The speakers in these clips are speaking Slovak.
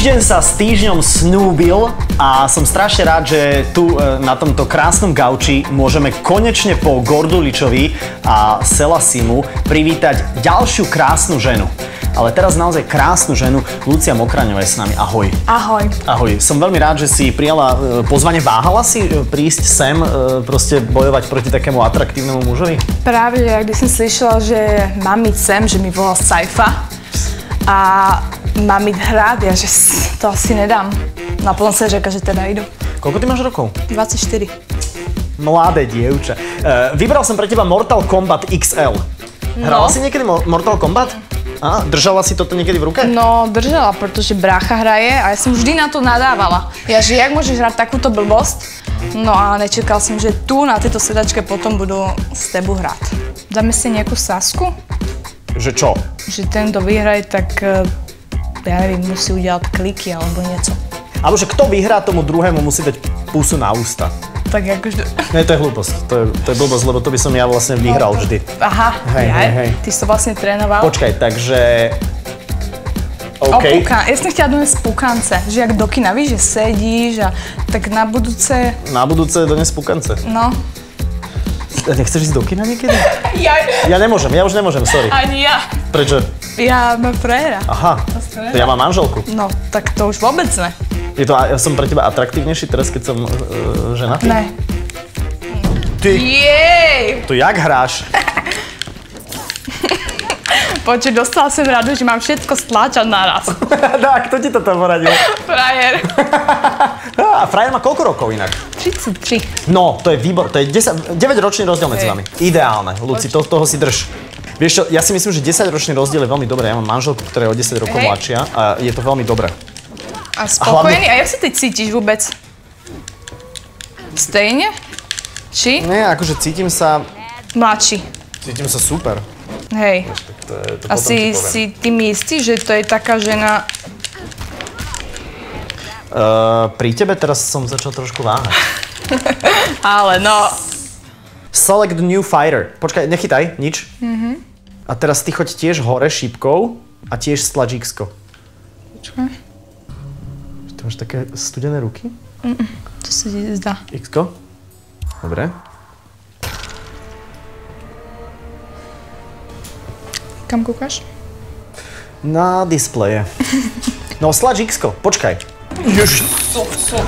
Týždeň sa s týždňom snúbil a som strašne rád, že tu na tomto krásnom gauči môžeme konečne po Gorduličovi a Selasimu privítať ďalšiu krásnu ženu. Ale teraz naozaj krásnu ženu, Lucia Mochraňová je s nami. Ahoj. Ahoj. Ahoj. Som veľmi rád, že si prijala pozvanie. Váhala si prísť sem, proste bojovať proti takému atraktívnemu mužovi? Práve, když som slyšela, že mám ísť sem, že mi volal Saifa a mám ísť hrať, ja že to asi nedám. Naplno sa řeka, že teda idú. Koľko ty máš rokov? 24. Mladé dievča. Vybral som pre teba Mortal Kombat XL. Hrala si niekedy Mortal Kombat? A držala si toto niekedy v ruke? No, držala, pretože brácha hraje a ja som vždy na to nadávala. Ja, že jak môžeš hrať takúto blbosť? No a nečekal som, že tu na tejto sedačke potom budú s tebou hrať. Dáme si nejakú sásku? Že čo? Že ten, kto vyhraje, tak ja neviem, musí udiať kliky alebo niečo. Alebo že kto vyhrá, tomu druhému musí dať pusu na ústa. Tak akože... Nie, to je hlúposť. To je blbosť, lebo to by som ja vlastne vyhral vždy. Aha, hej. Ty si to vlastne trénoval. Počkaj, takže... OK. Ja som chtěla dones pukance, že jak do kina, víš, že sedíš a tak na budúce... Na budúce dones pukance. No. Nechceš ísť do kina niekedy? Ja nemôžem, ja už nemôžem, sorry. Ani ja. Prečo? Ja mám frajera. Aha, to ja mám manželku. No, tak to už vôbec ne. Ja som pre teba atraktívnejší teraz, keď som ženatý? Ne. Ty... Jej! To jak hráš? Počuť, dostala som radu, že mám všetko stláčať naraz. Tak, kto ti to tam poradil? Frajer. A frajer má koľko rokov inak? 33. No, to je výbor, to je 9-ročný rozdiel medzi vami. Ideálne, Luci, toho si drž. Vieš čo, ja si myslím, že 10-ročný rozdiel je veľmi dobré. Ja mám manželku, ktorá je o 10 rokov mladšia a je to veľmi dobré. A spokojný? A jak sa ty cítiš vôbec? Stejne? Či? Nie, akože cítim sa... Mladší. Cítim sa super. Hej. A si tým istý, že to je taká žena... Pri tebe teraz som začal trošku váhať. Ale no... Select new fighter. Počkaj, nechytaj, nič. A teraz ty choď tiež hore šípkou a tiež stlač X-ko. Počkaj. Ty máš také studené ruky? To sa ti zdá. X-ko. Dobre. Kam kúkaš? Na displeje. No, slač X-ko, počkaj. Ježiš. To som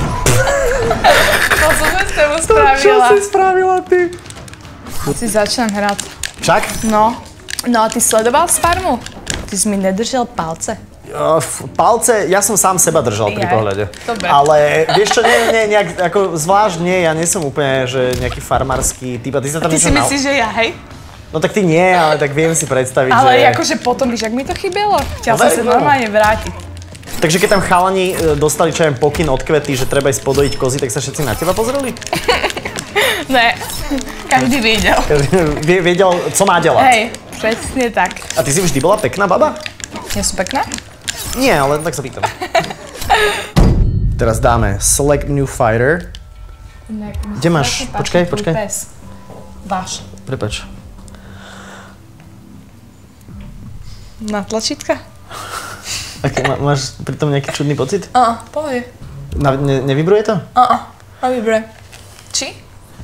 s tebou spravila. Čo si spravila ty? Si začnem hrať. Však? No. No a ty sledoval Sparmu? Ty si mi nedržal palce. Palce, ja som sám seba držal pri pohľade. Dobre. Ale vieš čo, nejak, ako zvlášť nie, ja nie som úplne, že nejaký farmársky typ. A ty si myslíš, že ja, hej? No tak ty nie, ale tak viem si predstaviť, ale že... Ale akože potom, víš, ak mi to chybelo, chcel som sa normálne vrátiť. Takže keď tam chalani dostali čo aj pokyn od Kvety, že treba ísť podojiť kozy, tak sa všetci na teba pozreli? Ne, každý vedel. Vedel, co má delať. Hej, presne tak. A ty si vždy bola pekná baba? Ja som pekná? Nie, ale tak sa pýtam. Teraz dáme Select New Fighter. Kde máš? Počkaj. Váš. Prepač. Na tlačítka? Máš pri tom nejaký čudný pocit? Pohode. Nevibruje to? Nevibruje. Či?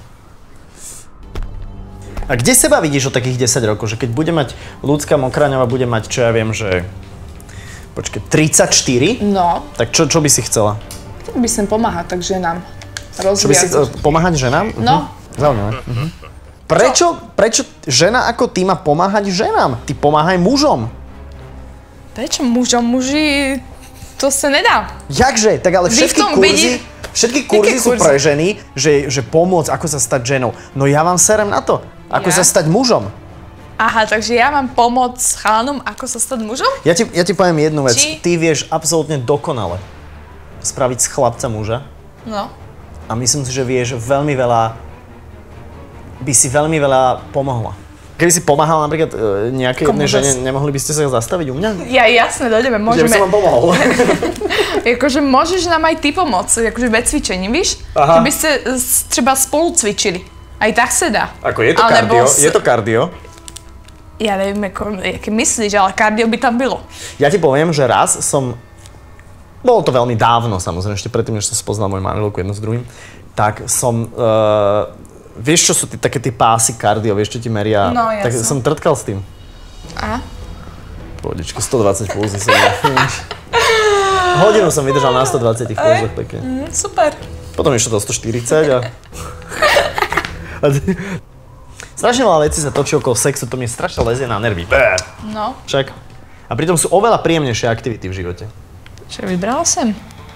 A kde seba vidíš o takých 10 rokov? Že keď bude mať Lucka Mochraňová, bude mať, čo ja viem, že... Počkej, 34? No. Tak čo by si chcela? Chcela by som pomáhať tak ženám. Čo by si pomáhať ženám? No. Zaujímavé. Prečo žena ako ty má pomáhať ženám? Ty pomáhaj mužom. Prečo mužom? Muži... To sa nedá. Jakže? Tak ale všetky kurzy sú pre ženy, že pomôcť, ako sa stať ženou. No ja vám serem na to. Ako sa stať mužom. Aha, takže ja mám pomôcť chalanom, ako sa stať mužom? Ja ti poviem jednu vec. Ty vieš absolútne dokonale spraviť z chlapca muža. No. A myslím si, že vieš veľmi veľa... by si veľmi veľa pomohla. Keby si pomáhala napríklad nejakej jednej žene, nemohli by ste sa zastaviť u mňa? Ja jasne, dojdeme, môžeme. Ja by som vám pomohol. Akože môžeš nám aj ty pomôcť, akože ve cvičení, víš? Aha. Keby ste třeba spolu cvičili. Aj tak sa dá. Ako je to kardio? Je to kardio? Ja neviem, aké myslíš, ale kardio by tam bylo. Ja ti poviem, že raz som bolo to veľmi dávno, samozrejme, ešte predtým, než som spoznal moju manželku jedno s druhým, tak som, vieš, čo sú také tie pásy kardio, vieš, čo ti meria? No, jasne. Tak som trtkal s tým. A? Pohodičke, 120 pulzy som hodinu som vydržal na 120 pulzoch pekne. Super. Potom išlo do 140 a... Strašne veľa vecí sa točí okolo sexu, to mi strašne lezie na nervy. No. Však. A pritom sú oveľa príjemnejšie aktivity v živote. Čo vybrala sem?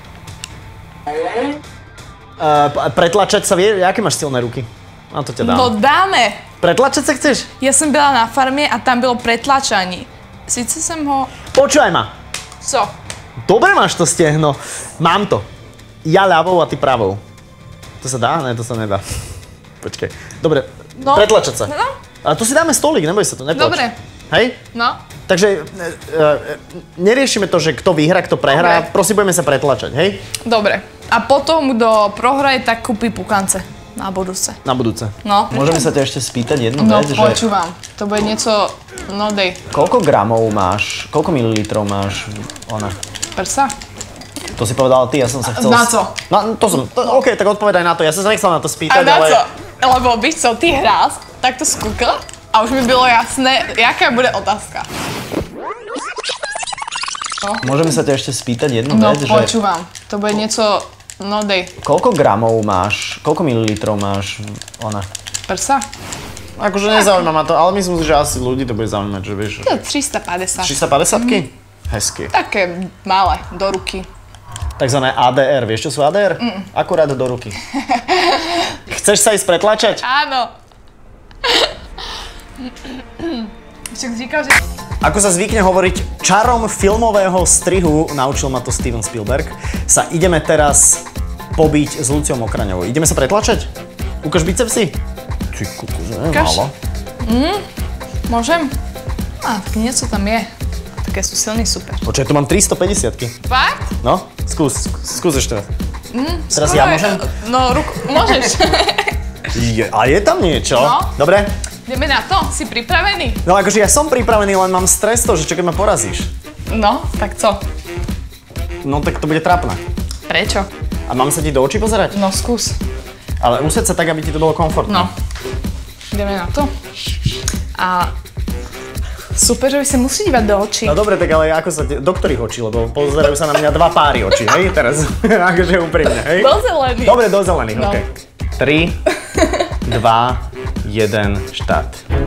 Pretlačať sa vie? Aké máš silné ruky? Na to ťa dám. No dáme. Pretlačať sa chceš? Ja som byla na farme a tam bylo pretlačanie. Sice som ho... Počúvaj ma. Co? Dobre máš to stehno. Mám to. Ja ľavou a ty pravou. To sa dá? Ne, to sa nedá. Počkaj. Dobre, No. pretlačať sa. No. A tu si dáme stolík, neboj sa to, netlač. Dobre. Hej? No. Takže neriešime to, že kto vyhrá, kto prehrá. Dobre. Prosím, budeme sa pretlačať, hej? Dobre. A potom, kto prohraje, tak kúpi pukance. Na budúce. Na budúce. No. Môžeme sa ťa ešte spýtať jednu No, vec, že počúvam. To bude niečo... No, dej. koľko gramov máš, koľko mililitrov máš ona? Prsa? To si povedala ty, ja som sa chcel... Na co? No, to som... OK, tak odpovedaj na to. Ja som sa nechcel na to A spýtať, na ale... co? Lebo víš co, ty hrál, tak to skúkal a už mi bylo jasné, jaká bude otázka. No. Môžeme sa ťa ešte spýtať jednu No, vec, že počúvam. To bude niečo... No, dej. koľko gramov máš, koľko mililitrov máš ona? Prsa? Akože nezaujíma ma to, ale myslím si, že asi ľudí to bude zaujímať, že vieš... To je 350. 350-ky? Hezky. Také malé, do ruky. Takzvané ADR, vieš čo sú ADR? Akurát do ruky. Chceš sa ísť pretlačať? Áno. Však říkal, že... Ako sa zvykne hovoriť, čarom filmového strihu, naučil ma to Steven Spielberg, sa ideme teraz pobiť s Luciou Mokraňovou. Ideme sa pretlačať? Ukáž bicepsy? Ty kukus, ne? Málo. Môžem? Á, tak niečo tam je. Také sú silný, super. Počkaj, tu mám 350-ky. Fakt? No, skús ešte raz. Teraz ja môžem? No, ruku, môžeš. A je tam niečo? No. Dobre? Ideme na to? Si pripravený? No akože ja som pripravený, len mám stres to, že čo keď ma porazíš. No, tak co? No tak to bude trápne. Prečo? A mám sa ti do očí pozerať? No, skús. Ale useď sa tak, aby ti to bolo komfortné. No. Ideme na to. A super, že by sa musí dívať do očí. No dobre, tak ale ako sa do ktorých očí? Lebo pozerajú sa na mňa dva páry očí, hej? Teraz, akože úprimne, hej? Do zelených. Dobre, do zelených, No. okej. 3, 2, 1, štart.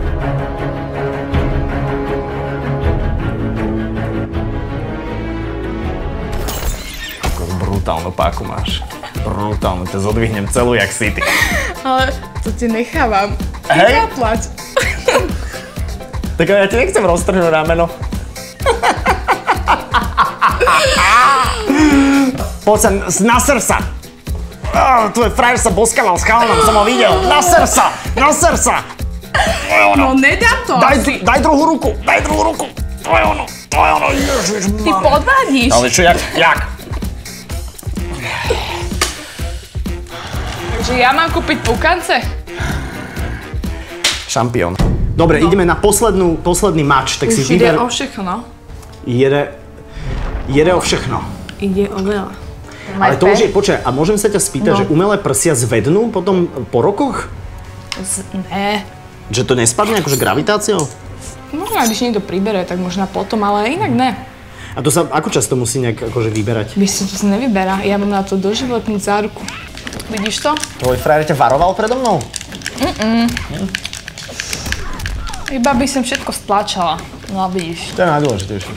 Ako brutálnu páku máš. Brutálnu, to zodvihnem celú jak City. Ale to ti nechávam. Hej. Zaplať. Tak ja ti nechcem roztrhnúť rameno. Poď sa, na srdca! Tvoj frajer sa boskával s chalanom, som ho videl. Na srdca! Na srdca! No, nedám to. Daj druhú ruku! Daj druhú ruku! To je ono! To je ono! Ježišmarja. Ty podvádíš. Ale čo, jak? Takže ja mám kúpiť pukance? Šampión. Dobre, ideme na posledný mač, tak si Už ide vyber... o všechno. Jede o všechno. Ide o veľa. Ale to už je, počkaj, a môžem sa ťa spýtať, No. že umelé prsia zvednú potom po rokoch? Ne. Že to nespadne akože gravitáciou? Možno, když niekto pribere, tak možno potom, ale inak ne. A to sa ako často musí nejak akože vyberať? Víš, to sa nevyberá. Ja mám na to doživotnú záruku. Vidíš to? Tvoj frajer ťa varoval predo mnou? Iba by som všetko stlačala. No a vidíš. To je najdôležitejšie.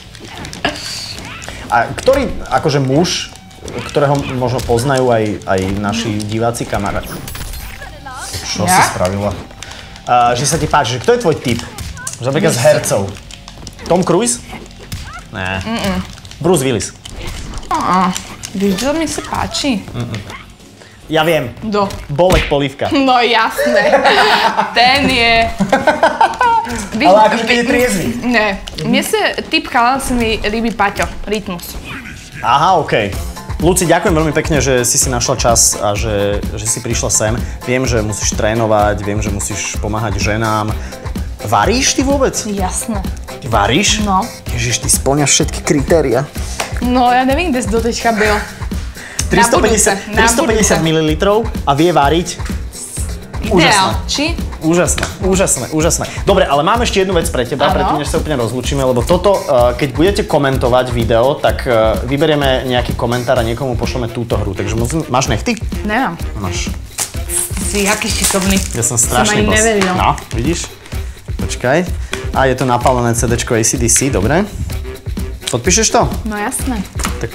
A ktorý akože muž, ktorého možno poznajú aj naši diváci kamaráti. Čo si Ja? spravila? Že sa ti páči, že kto je tvoj typ? Že napríklad z hercov. Tom Cruise? Ne. Bruce Willis. Víš, čo mi sa páči? Ja viem. Kto? Bolek Polívka. No jasné. Ten je... Ale akože keď je triezvy. Ne. Mne sa typ chalan sa mi líbi Paťo. Rytmus. Aha, okej. Luci, ďakujem veľmi pekne, že si našla čas a že si prišla sem. Viem, že musíš trénovať, viem, že musíš pomáhať ženám. Varíš ty vôbec? Jasné. Ty varíš? No. Ježiš, ty spĺňaš všetky kritéria. No, ja nevím, kde si do teďka byl. 350 ml a vie variť. Ideál, či? Úžasné. Dobre, ale mám ešte jednu vec pre teba, predtým, než sa úplne rozlúčime, lebo toto, keď budete komentovať video, tak vyberieme nejaký komentár a niekomu pošleme túto hru. Takže máš nechty? Nemám. Máš. Si jaký šikovný. Ja som strašný boss. Neveril. No, vidíš? Počkaj. A je to napálené CD-čko AC/DC, dobre. Podpíšeš to? No jasné. Tak.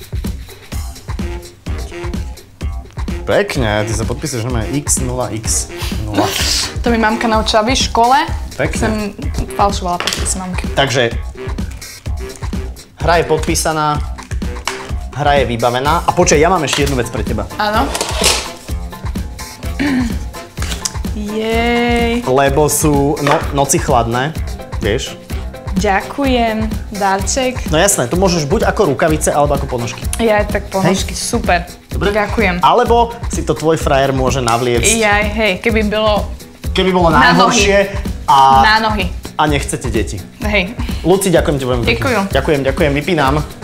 Pekne, ty sa podpíšeš na X0X0. To mi mamka naučila v škole. Pekne. Som falšovala podpis mamky. Takže, hra je podpísaná, hra je vybavená. A počkaj, ja mám ešte jednu vec pre teba. Áno. Jej. Lebo sú noci chladné, vieš? Ďakujem. Darček. No jasné, to môžeš buď ako rukavice, alebo ako ponožky. Ja tak ponožky, super. Dobre? Ďakujem. Alebo si to tvoj frajer môže navliecť. Hej, keby bolo najhoršie na nohy. A nechcete deti. Hej. Luci, ďakujem ti veľmi pekne. Ďakujem. Ďakujem, vypínam.